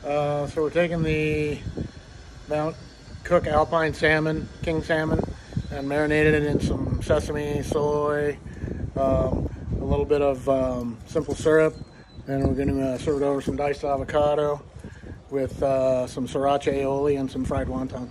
So we're taking the Mount Cook Alpine Salmon, King Salmon, and marinated it in some sesame, soy, a little bit of simple syrup, and we're going to serve it over some diced avocado with some sriracha aioli and some fried wontons.